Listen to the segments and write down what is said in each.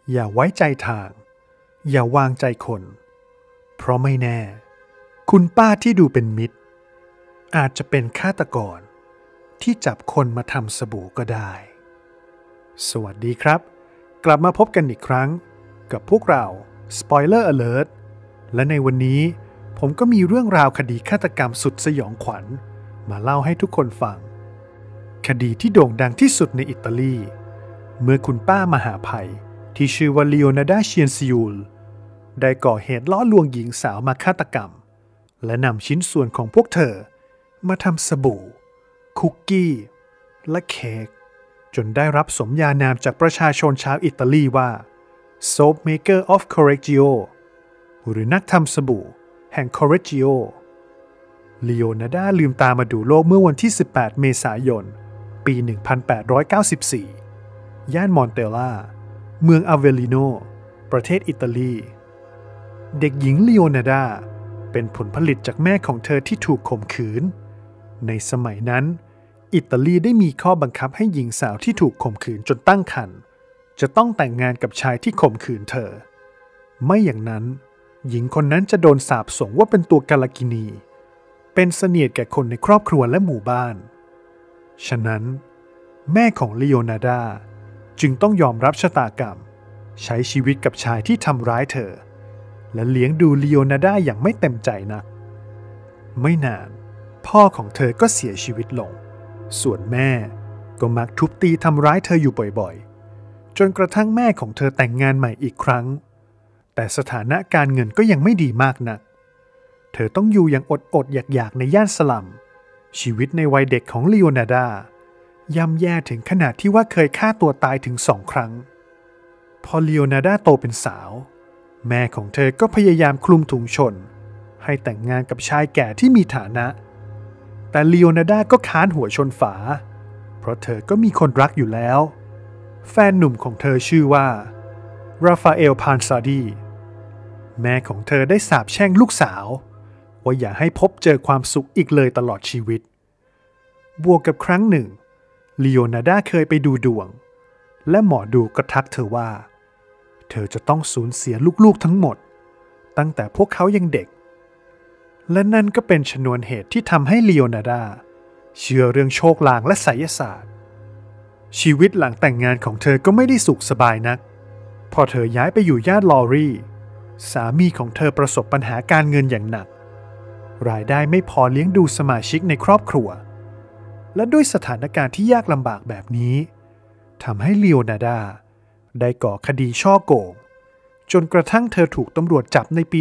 อย่าไว้ใจทางอย่าวางใจคนเพราะไม่แน่คุณป้าที่ดูเป็นมิตรอาจจะเป็นฆาตกรที่จับคนมาทำสบู่ก็ได้สวัสดีครับกลับมาพบกันอีกครั้งกับพวกเรา Spoiler Alert และในวันนี้ผมก็มีเรื่องราวคดีฆาตกรรมสุดสยองขวัญมาเล่าให้ทุกคนฟังคดีที่โด่งดังที่สุดในอิตาลีเมื่อคุณป้ามหาภัยที่ชื่อว่าลีโอนาร์ดา เชียนซิอูลได้ก่อเหตุล่อลวงหญิงสาวมาฆาตกรรมและนำชิ้นส่วนของพวกเธอมาทำสบู่คุกกี้และเค้กจนได้รับสมญานามจากประชาชนชาวอิตาลีว่า Soap Maker of Correggio หรือนักทำสบู่แห่ง Correggio ลีโอนาร์ดาลืมตามาดูโลกเมื่อวันที่ 18 เมษายน ปี 1894 ย่านมอนเตล่าเมืองอาเวลิโนประเทศอิตาลีเด็กหญิงลีโอนาร์ดาเป็นผลผลิตจากแม่ของเธอที่ถูกข่มขืนในสมัยนั้นอิตาลีได้มีข้อบังคับให้หญิงสาวที่ถูกข่มขืนจนตั้งครรภ์จะต้องแต่งงานกับชายที่ข่มขืนเธอไม่อย่างนั้นหญิงคนนั้นจะโดนสาปส่งว่าเป็นตัวกาลกินีเป็นเสนียดแก่คนในครอบครัวและหมู่บ้านฉะนั้นแม่ของลีโอนาร์ดาจึงต้องยอมรับชะตากรรมใช้ชีวิตกับชายที่ทำร้ายเธอและเลี้ยงดูลีโอนาร์ดาอย่างไม่เต็มใจนักไม่นานพ่อของเธอก็เสียชีวิตลงส่วนแม่ก็มักทุบตีทำร้ายเธออยู่บ่อยๆจนกระทั่งแม่ของเธอแต่งงานใหม่อีกครั้งแต่สถานะการเงินก็ยังไม่ดีมากนักเธอต้องอยู่อย่างอดๆอยากๆในย่านสลัมชีวิตในวัยเด็กของลีโอนาร์ดาย่ำแย่ถึงขนาดที่ว่าเคยฆ่าตัวตายถึง2 ครั้งพอลีโอนาร์ดาโตเป็นสาวแม่ของเธอก็พยายามคลุมถุงชนให้แต่งงานกับชายแก่ที่มีฐานะแต่ลีโอนาร์ดาก็ค้านหัวชนฝาเพราะเธอก็มีคนรักอยู่แล้วแฟนหนุ่มของเธอชื่อว่าราฟาเอล พานซาดีแม่ของเธอได้สาปแช่งลูกสาวว่าอย่าให้พบเจอความสุขอีกเลยตลอดชีวิตบวกกับครั้งหนึ่งลีโอนาร์ดาเคยไปดูดวงและหมอดูก็ทักเธอว่าเธอจะต้องสูญเสียลูกๆทั้งหมดตั้งแต่พวกเขายังเด็กและนั่นก็เป็นชนวนเหตุที่ทำให้ลีโอนาร์ดาเชื่อเรื่องโชคลางและไสยศาสตร์ชีวิตหลังแต่งงานของเธอก็ไม่ได้สุขสบายนักพอเธอย้ายไปอยู่ย่านลอรี่สามีของเธอประสบปัญหาการเงินอย่างหนักรายได้ไม่พอเลี้ยงดูสมาชิกในครอบครัวและด้วยสถานการณ์ที่ยากลำบากแบบนี้ทำให้ลีโอนาร์ดาได้ก่อคดีฉ้อโกงจนกระทั่งเธอถูกตำรวจจับในปี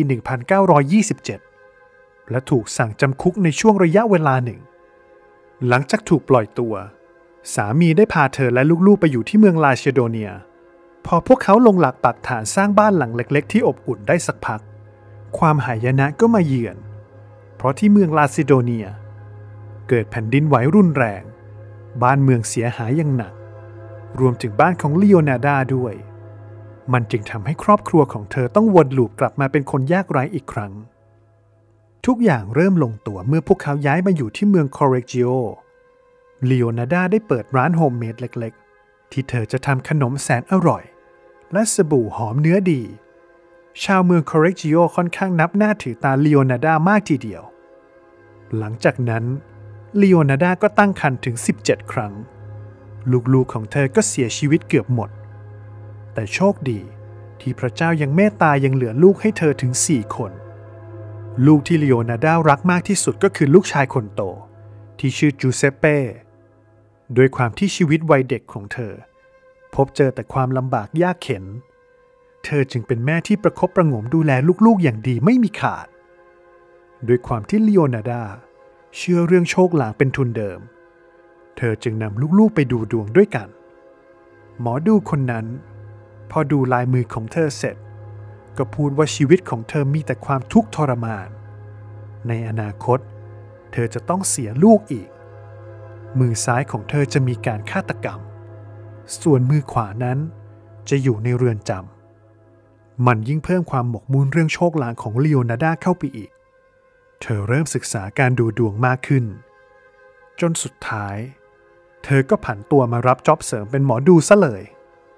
1927 และถูกสั่งจำคุกในช่วงระยะเวลาหนึ่งหลังจากถูกปล่อยตัวสามีได้พาเธอและลูกๆไปอยู่ที่เมืองลาเชโดเนียพอพวกเขาลงหลักปักฐานสร้างบ้านหลังเล็กๆที่อบอุ่นได้สักพักความหายนะก็มาเยือนเพราะที่เมืองลาซิโดเนียเกิดแผ่นดินไหวรุนแรงบ้านเมืองเสียหายอย่างหนักรวมถึงบ้านของลีโอนาร์ดาด้วยมันจึงทำให้ครอบครัวของเธอต้องวนลูปกลับมาเป็นคนยากไร้อีกครั้งทุกอย่างเริ่มลงตัวเมื่อพวกเขาย้ายมาอยู่ที่เมืองคอเรจิโอลีโอนาร์ดาได้เปิดร้านโฮมเมดเล็กๆที่เธอจะทำขนมแสนอร่อยและสบู่หอมเนื้อดีชาวเมืองคอเรจิโอค่อนข้างนับหน้าถือตาลีโอนาร์ดามากทีเดียวหลังจากนั้นลีโอนาร์ดาก็ตั้งครรภ์ถึง17 ครั้งลูกๆของเธอก็เสียชีวิตเกือบหมดแต่โชคดีที่พระเจ้ายังเมตตายังเหลือลูกให้เธอถึง4 คนลูกที่ลีโอนาร์ดารักมากที่สุดก็คือลูกชายคนโตที่ชื่อจูเซปเป้ด้วยความที่ชีวิตวัยเด็กของเธอพบเจอแต่ความลำบากยากเข็ญเธอจึงเป็นแม่ที่ประคบประหงมดูแลลูกๆอย่างดีไม่มีขาดด้วยความที่ลีโอนาร์ดาเชื่อเรื่องโชคลางเป็นทุนเดิมเธอจึงนำลูกๆไปดูดวงด้วยกันหมอดูคนนั้นพอดูลายมือของเธอเสร็จก็พูดว่าชีวิตของเธอมีแต่ความทุกข์ทรมานในอนาคตเธอจะต้องเสียลูกอีกมือซ้ายของเธอจะมีการฆาตกรรมส่วนมือขวานั้นจะอยู่ในเรือนจำมันยิ่งเพิ่มความหมกมุ่นเรื่องโชคลางของลีโอนาร์ดาเข้าไปอีกเธอเริ่มศึกษาการดูดวงมากขึ้นจนสุดท้ายเธอก็ผันตัวมารับจ็อบเสริมเป็นหมอดูซะเลย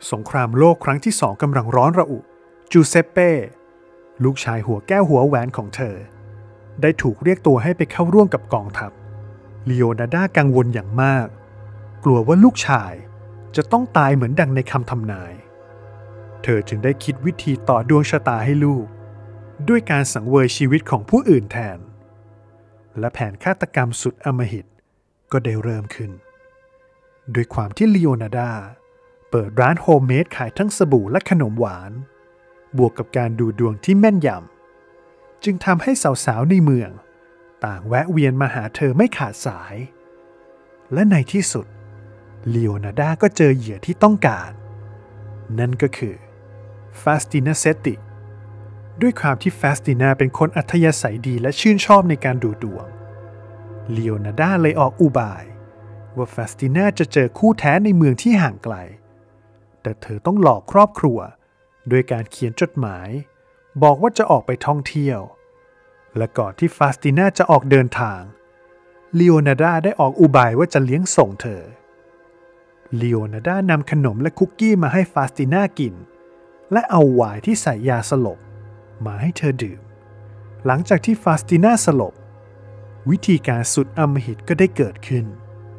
สงครามโลกครั้งที่2กำลังร้อนระอุจูเซปเป้ลูกชายหัวแก้วหัวแหวนของเธอได้ถูกเรียกตัวให้ไปเข้าร่วมกับกองทัพลีโอนาร์โดกังวลอย่างมากกลัวว่าลูกชายจะต้องตายเหมือนดังในคำทำนายเธอจึงได้คิดวิธีต่อดวงชะตาให้ลูกด้วยการสังเวยชีวิตของผู้อื่นแทนและแผนฆาตกรรมสุดอำมหิตก็ได้เริ่มขึ้นด้วยความที่ลีโอนาร์โดเปิดร้านโฮมเมดขายทั้งสบู่และขนมหวานบวกกับการดูดวงที่แม่นยำจึงทำให้สาวๆในเมืองต่างแวะเวียนมาหาเธอไม่ขาดสายและในที่สุดลีโอนาร์โดก็เจอเหยื่อที่ต้องการนั่นก็คือฟาสตินาเซตติด้วยความที่ฟาสตินาเป็นคนอัธยาศัยดีและชื่นชอบในการดูดวงลีโอนาร์โดเลยออกอุบายว่าฟาสตินาจะเจอคู่แท้ในเมืองที่ห่างไกลแต่เธอต้องหลอกครอบครัวโดยการเขียนจดหมายบอกว่าจะออกไปท่องเที่ยวและก่อนที่ฟาสตินาจะออกเดินทางลีโอนาร์โดได้ออกอุบายว่าจะเลี้ยงส่งเธอลีโอนาร์โดนำขนมและคุกกี้มาให้ฟาสตินากินและเอาไวน์ที่ใส่ยาสลบมาให้เธอดื่มหลังจากที่ฟาสตินาสลบวิธีการสุดอำมหิตก็ได้เกิดขึ้น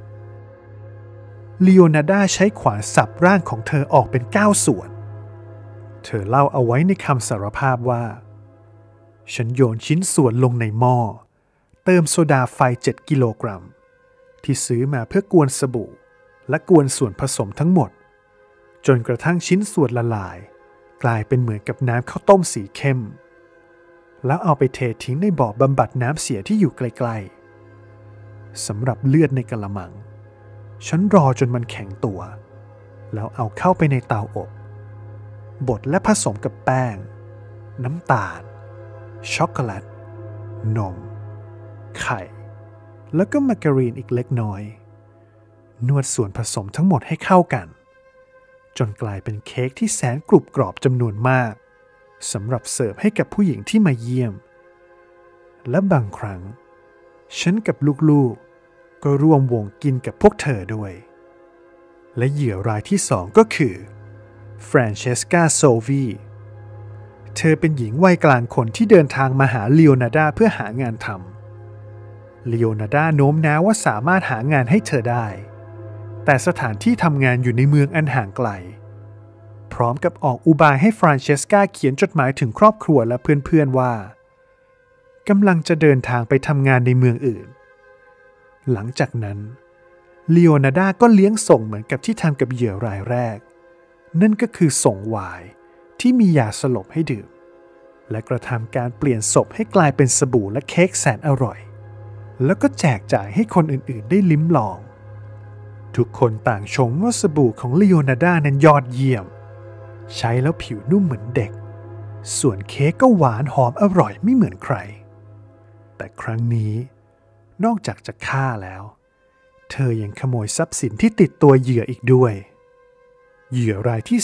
ลีโอนาร์โดใช้ขวานสับร่างของเธอออกเป็น9 ส่วนเธอเล่าเอาไว้ในคำสารภาพว่าฉันโยนชิ้นส่วนลงในหม้อเติมโซดาไฟ7 กิโลกรัมที่ซื้อมาเพื่อกวนสบู่และกวนส่วนผสมทั้งหมดจนกระทั่งชิ้นส่วนละลายกลายเป็นเหมือนกับน้ำข้าวต้มสีเข้มแล้วเอาไปเททิ้งในบ่อบำบัดน้ำเสียที่อยู่ไกลๆสำหรับเลือดในกะละมังฉันรอจนมันแข็งตัวแล้วเอาเข้าไปในเตาอบบดและผสมกับแป้งน้ำตาลช็อกโกแลตนมไข่แล้วก็มาการีนอีกเล็กน้อยนวดส่วนผสมทั้งหมดให้เข้ากันจนกลายเป็นเค้กที่แสนกรุบกรอบจำนวนมากสำหรับเสิร์ฟให้กับผู้หญิงที่มาเยี่ยมและบางครั้งฉันกับลูกๆก็ร่วมวงกินกับพวกเธอด้วยและเหยื่อรายที่2ก็คือฟรานเชสกาโซวีเธอเป็นหญิงวัยกลางคนที่เดินทางมาหาลีโอนาร์โดเพื่อหางานทำลีโอนาร์โดโน้มน้าวว่าสามารถหางานให้เธอได้แต่สถานที่ทำงานอยู่ในเมืองอันห่างไกลพร้อมกับออกอุบายให้ฟรานเชสกาเขียนจดหมายถึงครอบครัวและเพื่อนๆว่ากำลังจะเดินทางไปทำงานในเมืองอื่นหลังจากนั้นลีโอนาร์โดก็เลี้ยงส่งเหมือนกับที่ทำกับเหยื่อรายแรกนั่นก็คือส่งไวน์ที่มียาสลบให้ดื่มและกระทำการเปลี่ยนศพให้กลายเป็นสบู่และเค้กแสนอร่อยแล้วก็แจกจ่ายให้คนอื่นๆได้ลิ้มลองทุกคนต่างชมว่าสบู่ของลีโอนาร์โดนั้นยอดเยี่ยมใช้แล้วผิวนุ่มเหมือนเด็กส่วนเค้กก็หวานหอมอร่อยไม่เหมือนใครแต่ครั้งนี้นอกจากจะฆ่าแล้วเธอยังขโมยทรัพย์สินที่ติดตัวเหยื่ออีกด้วยเหยื่อรายที่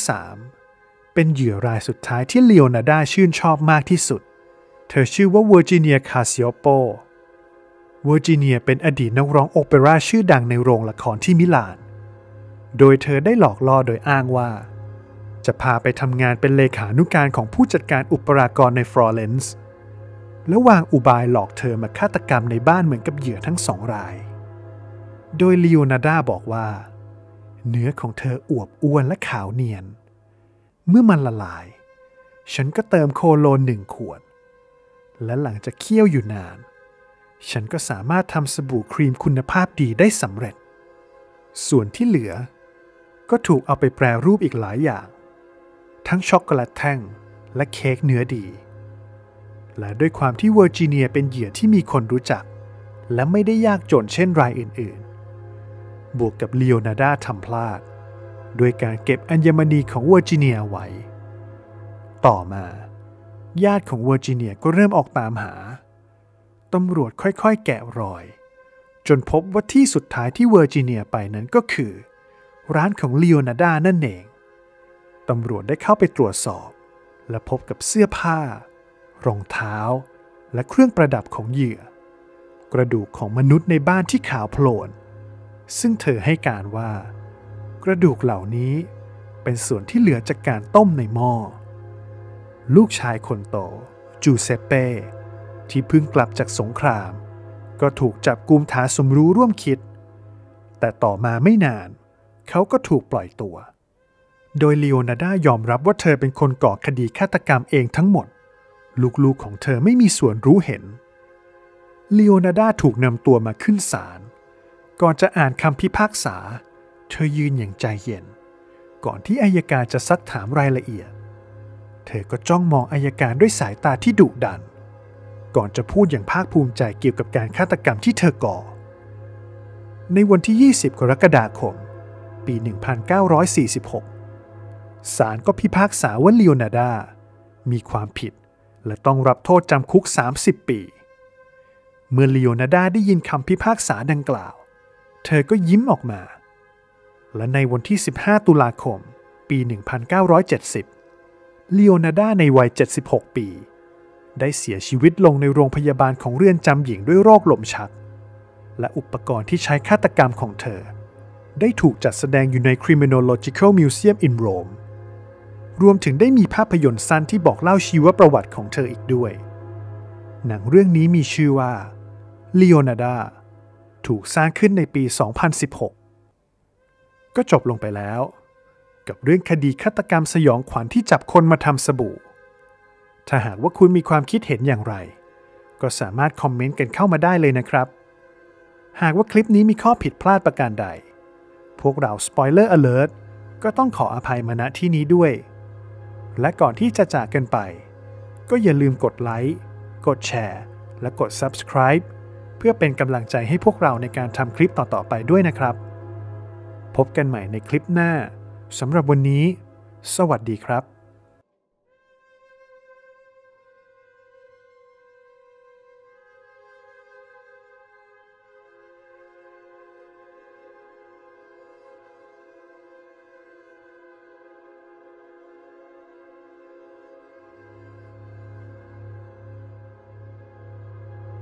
3เป็นเหยื่อรายสุดท้ายที่ลีโอนาร์โดชื่นชอบมากที่สุดเธอชื่อว่าเวอร์จิเนียคาซิโอโปเวอร์จิเนียเป็นอดีตนักร้องโอเปร่าชื่อดังในโรงละครที่มิลานโดยเธอได้หลอกล่อโดยอ้างว่าจะพาไปทำงานเป็นเลขานุการของผู้จัดการอุปรากรในฟลอเรนซ์และวางอุบายหลอกเธอมาฆาตกรรมในบ้านเหมือนกับเหยื่อทั้ง2 รายโดยลีโอนาร์โดบอกว่าเนื้อของเธออวบอ้วนและขาวเนียนเมื่อมันละลายฉันก็เติมโคโลน1 ขวดและหลังจากเคี่ยวอยู่นานฉันก็สามารถทำสบู่ครีมคุณภาพดีได้สำเร็จส่วนที่เหลือก็ถูกเอาไปแปรรูปอีกหลายอย่างทั้งช็อกโกแลตแท่งและเค้กเนื้อดีและด้วยความที่เวอร์จิเนียเป็นเหยื่อที่มีคนรู้จักและไม่ได้ยากจนเช่นรายอื่นๆบวกกับลีโอนาร์โดทำพลาดโดยการเก็บอัญมณีของเวอร์จิเนียไว้ต่อมาญาติของเวอร์จิเนียก็เริ่มออกตามหาตำรวจค่อยๆแกะรอยจนพบว่าที่สุดท้ายที่เวอร์จิเนียไปนั้นก็คือร้านของลีโอนาร์โดนั่นเองตำรวจได้เข้าไปตรวจสอบและพบกับเสื้อผ้ารองเท้าและเครื่องประดับของเหยื่อกระดูกของมนุษย์ในบ้านที่ขาวโพลนซึ่งเธอให้การว่ากระดูกเหล่านี้เป็นส่วนที่เหลือจากการต้มในหม้อลูกชายคนโตจูเซปเป้ที่เพิ่งกลับจากสงครามก็ถูกจับกุมฐานสมรู้ร่วมคิดแต่ต่อมาไม่นานเขาก็ถูกปล่อยตัวโดยลีโอนาร์ดายอมรับว่าเธอเป็นคนก่อคดีฆาตกรรมเองทั้งหมดลูกๆของเธอไม่มีส่วนรู้เห็นลีโอนาร์ดาถูกนำตัวมาขึ้นศาลก่อนจะอ่านคำพิพากษาเธอยืนอย่างใจเย็นก่อนที่อัยการจะซักถามรายละเอียดเธอก็จ้องมองอัยการด้วยสายตาที่ดุดันก่อนจะพูดอย่างภาคภูมิใจเกี่ยวกับการฆาตกรรมที่เธอก่อในวันที่ 20 กรกฎาคม ปี 1946 ศาลก็พิพากษาว่าลีโอนาร์ดามีความผิดและต้องรับโทษจำคุก 30 ปี เมื่อลีโอนาร์ดาได้ยินคำพิพากษาดังกล่าวเธอก็ยิ้มออกมาและในวันที่ 15 ตุลาคม ปี 1970 ลีโอนาร์ดาในวัย 76 ปี ได้เสียชีวิตลงในโรงพยาบาลของเรือนจำหญิงด้วยโรคลมชักและอุปกรณ์ที่ใช้ฆาตกรรมของเธอได้ถูกจัดแสดงอยู่ใน Criminological Museum in Rome รวมถึงได้มีภาพยนตร์สั้นที่บอกเล่าชีวประวัติของเธออีกด้วยหนังเรื่องนี้มีชื่อว่า Leonarda ถูกสร้างขึ้นในปี 2016 ก็จบลงไปแล้วกับเรื่องคดีฆาตกรรมสยองขวัญที่จับคนมาทำสบู่ถ้าหากว่าคุณมีความคิดเห็นอย่างไรก็สามารถคอมเมนต์กันเข้ามาได้เลยนะครับหากว่าคลิปนี้มีข้อผิดพลาดประการใดพวกเรา Spoiler Alert ก็ต้องขออภัยมาณที่นี้ด้วยและก่อนที่จะจากกันไปก็อย่าลืมกดไลค์กดแชร์และกด Subscribe เพื่อเป็นกำลังใจให้พวกเราในการทำคลิปต่อๆไปด้วยนะครับพบกันใหม่ในคลิปหน้าสำหรับวันนี้สวัสดีครับ